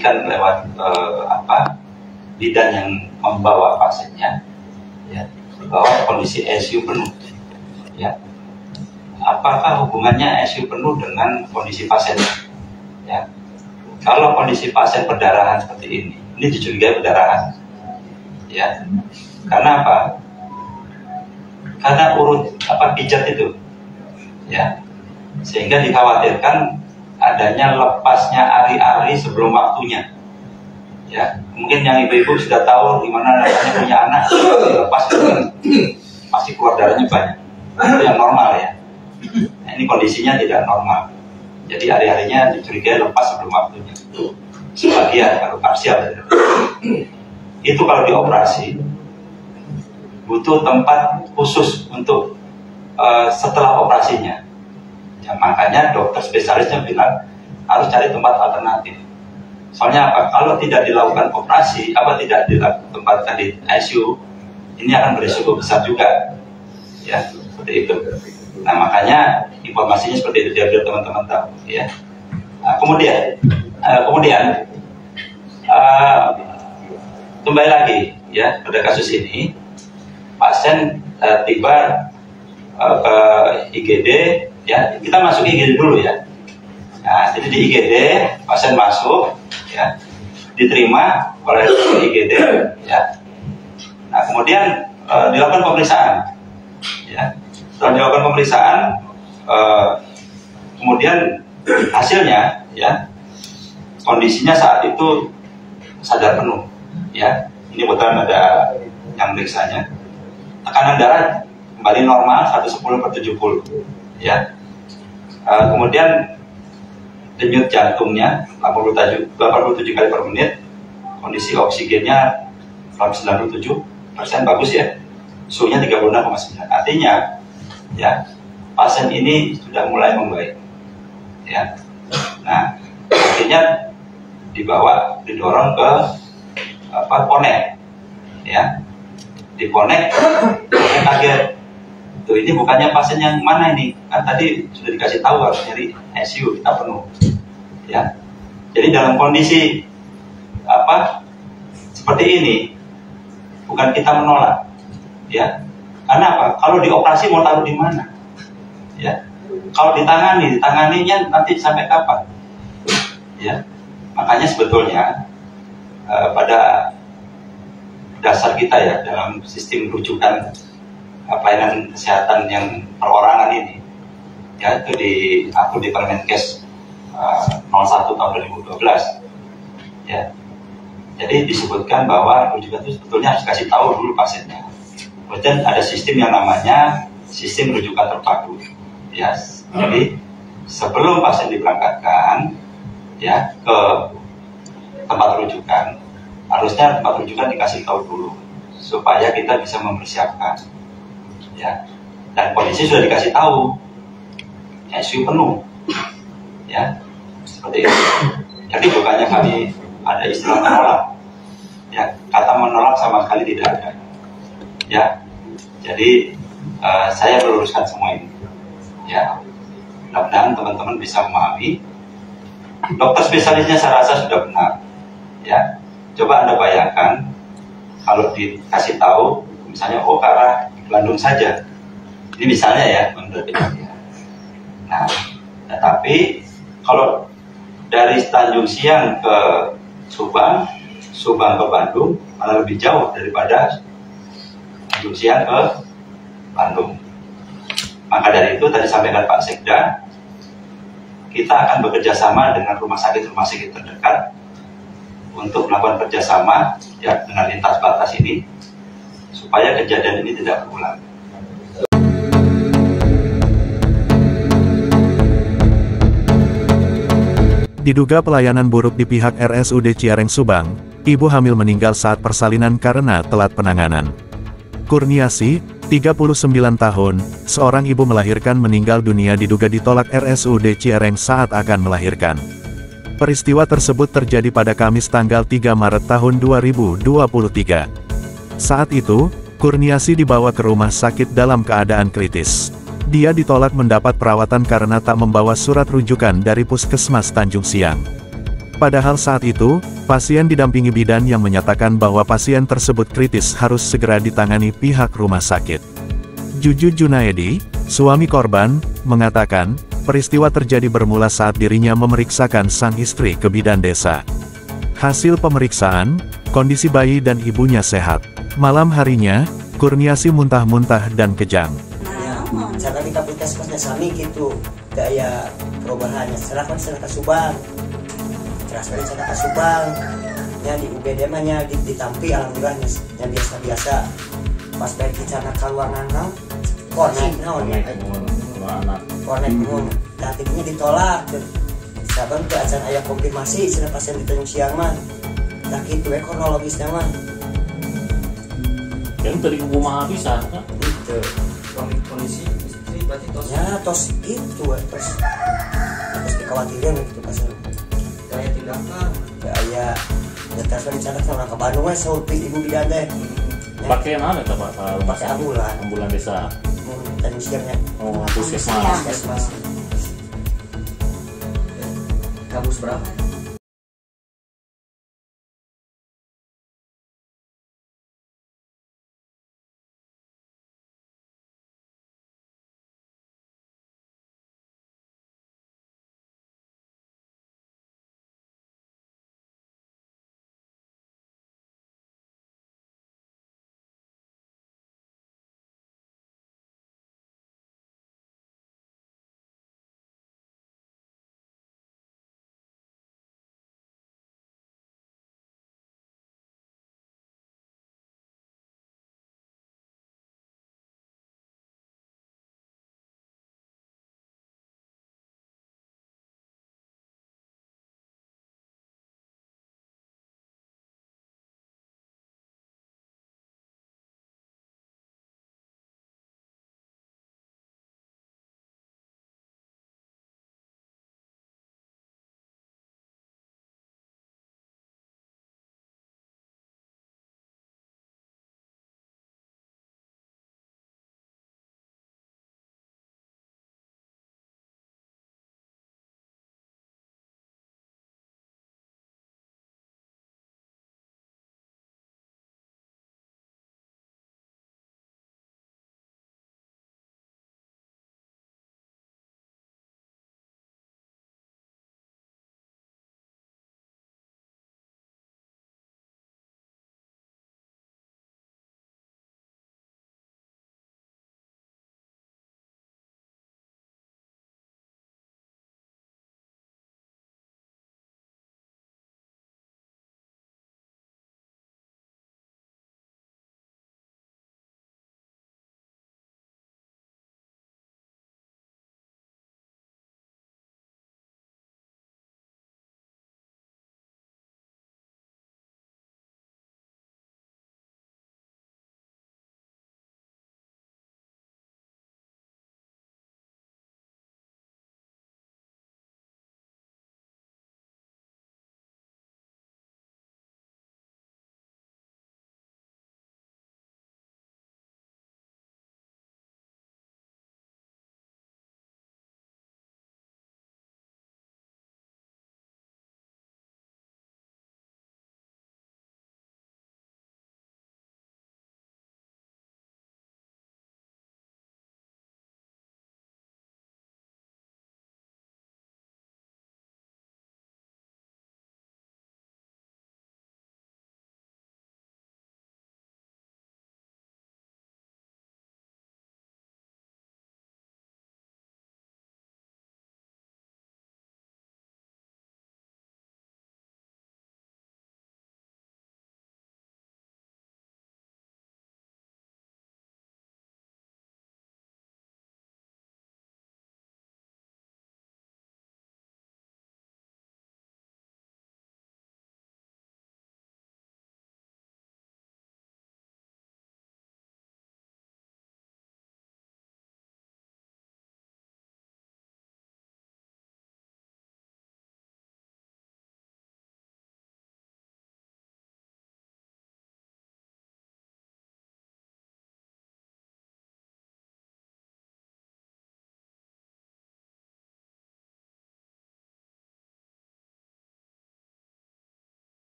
dipastikan lewat bidan yang membawa pasiennya, ya, bahwa kondisi ICU penuh. Ya, apakah hubungannya ICU penuh dengan kondisi pasien? Ya, kalau kondisi pasien perdarahan seperti ini dicurigai perdarahan. Ya, karena apa? Karena urut pijat itu, ya, sehingga dikhawatirkan adanya lepasnya ari-ari sebelum waktunya. Ya, mungkin yang ibu-ibu sudah tahu gimana rasanya punya anak lepas pasti keluar darahnya banyak. Itu yang normal ya. Nah, ini kondisinya tidak normal. Jadi hari-harinya dicurigai lepas sebelum waktunya. Sebagian kalau parsial. Itu kalau dioperasi butuh tempat khusus untuk setelah operasinya. Ya, makanya dokter spesialisnya bilang harus cari tempat alternatif. Soalnya apa? Kalau tidak dilakukan operasi, tidak ditempatkan di ICU, ini akan berisiko besar juga. Ya, seperti itu. Nah, makanya informasinya seperti itu biar teman-teman tahu. Ya. Nah, kemudian kembali lagi ya pada kasus ini, pasien tiba ke IGD, ya kita masuk IGD dulu ya. Nah, jadi di IGD pasien masuk, ya diterima oleh IGD, ya. Nah, kemudian dilakukan pemeriksaan, ya. Setelah dilakukan pemeriksaan, kemudian hasilnya, ya kondisinya saat itu sadar penuh, ya. Ini kebetulan ada yang periksanya. Tekanan darah kembali normal 110/70, ya. Kemudian denyut jantungnya 87 kali per menit, kondisi oksigennya 97%, bagus ya. Suhunya 36,9. Artinya, ya pasien ini sudah mulai membaik, ya. Nah, akhirnya didorong ke Ponek, ya. Di Ponek kaget. Tuh, ini bukannya pasien yang mana ini? Kan tadi sudah dikasih tahu harus nyari ICU, kita penuh. Ya. Jadi dalam kondisi seperti ini bukan kita menolak, ya. Karena apa? Kalau dioperasi mau taruh di mana? Ya. Kalau ditanganinya nanti sampai kapan? Ya. Makanya sebetulnya pada dasar kita ya dalam sistem rujukan pelayanan kesehatan yang perorangan ini, ya itu di Permenkes 01 tahun 2012, ya. Jadi disebutkan bahwa rujukan itu sebetulnya harus kasih tahu dulu pasiennya. Kemudian ada sistem yang namanya sistem rujukan terpadu, ya. Jadi sebelum pasien diberangkatkan, ya ke tempat rujukan, harusnya tempat rujukan dikasih tahu dulu supaya kita bisa mempersiapkan, ya. Dan kondisi sudah dikasih tahu, ICU penuh, ya, seperti itu. Jadi bukannya kami ada istilah menolak, ya, kata menolak sama sekali tidak ada, ya. Jadi saya meluruskan semua ini, ya. Mudah-mudahan teman-teman bisa memahami. Dokter spesialisnya saya rasa sudah benar, ya. Coba Anda bayangkan kalau dikasih tahu, misalnya ke arah Bandung saja, ini misalnya ya, menurut saya. Nah, tetapi kalau dari Tanjung Siang ke Subang ke Bandung malah lebih jauh daripada Tanjung Siang ke Bandung. Maka dari itu tadi sampaikan Pak Sekda, kita akan bekerja sama dengan rumah sakit terdekat untuk melakukan kerjasama, ya, dengan lintas batas ini supaya kejadian ini tidak berulang. Diduga pelayanan buruk di pihak RSUD Ciareng Subang, ibu hamil meninggal saat persalinan karena telat penanganan. Kurniasi, 39 tahun, seorang ibu melahirkan meninggal dunia diduga ditolak RSUD Ciareng saat akan melahirkan. Peristiwa tersebut terjadi pada Kamis tanggal 3 Maret tahun 2023. Saat itu, Kurniasi dibawa ke rumah sakit dalam keadaan kritis. Dia ditolak mendapat perawatan karena tak membawa surat rujukan dari Puskesmas Tanjung Siang. Padahal saat itu, pasien didampingi bidan yang menyatakan bahwa pasien tersebut kritis harus segera ditangani pihak rumah sakit. Juju Junaedi, suami korban, mengatakan, peristiwa terjadi bermula saat dirinya memeriksakan sang istri ke bidan desa. Hasil pemeriksaan, kondisi bayi dan ibunya sehat. Malam harinya, Kurniasi muntah-muntah dan kejang. Cara kita puskesmasnya sami gitu, gaya perubahannya. Serahkan ke Subang. Transferin sana ke Subang, yang di UGD mah ditampi alhamdulillah yang biasa-biasa. Pas balik di sana ke ruangan kornet pun, tadinya ditolak. Saban ke acan ayah konfirmasi, sana pasien ditanya siang mah, tak gitu kronologisnya mah. Yang tadi rumah bisa, kan? Itu kondisi istri berarti tos. Ya tos itu, terus dikhawatirin gitu pasien. Daya tindakan Daya transfer di sana orang ke Bandung wes seperti ibu bidan deh. Pakai mana itu Pak? Pakai ambulan. Ambulan desa. Dan siangnya. Oh, puskesmas. Puskesmas. kamu seberapa?